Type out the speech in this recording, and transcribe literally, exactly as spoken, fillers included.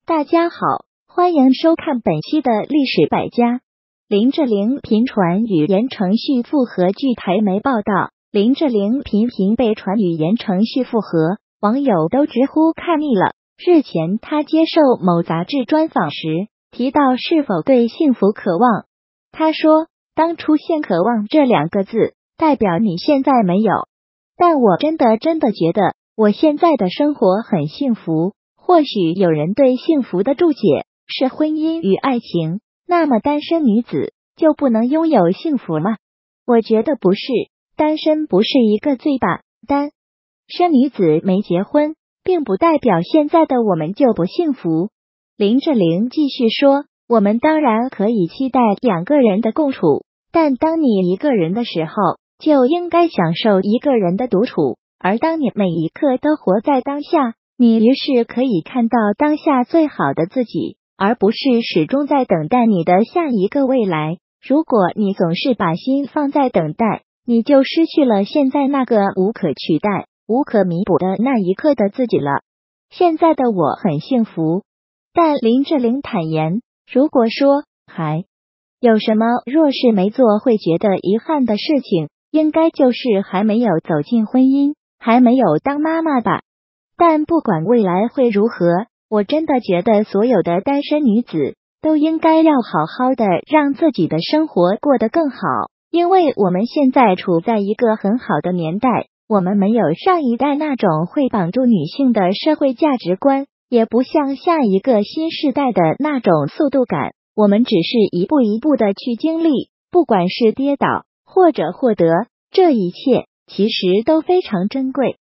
大家好，欢迎收看本期的历史百家。林志玲频传与言承旭复合，据台媒报道，林志玲频频被传与言承旭复合，网友都直呼看腻了。日前，她接受某杂志专访时提到是否对幸福渴望，她说：“当出现渴望这两个字，代表你现在没有。但我真的真的觉得我现在的生活很幸福。”或许有人对幸福的注解是婚姻与爱情，那么单身女子就不能拥有幸福吗？我觉得不是，单身不是一个罪吧，单身女子没结婚，并不代表现在的我们就不幸福。林志玲继续说，我们当然可以期待两个人的共处，但当你一个人的时候，就应该享受一个人的独处，而当你每一刻都活在当下，你于是可以看到当下最好的自己，而不是始终在等待你的下一个未来。如果你总是把心放在等待，你就失去了现在那个无可取代、无可弥补的那一刻的自己了。现在的我很幸福，但林志玲坦言，如果说还有什么若是没做会觉得遗憾的事情，应该就是还没有走进婚姻，还没有当妈妈吧。但不管未来会如何，我真的觉得所有的单身女子都应该要好好的让自己的生活过得更好，因为我们现在处在一个很好的年代，我们没有上一代那种会绑住女性的社会价值观，也不像下一个新世代的那种速度感，我们只是一步一步的去经历，不管是跌倒或者获得，这一切其实都非常珍贵。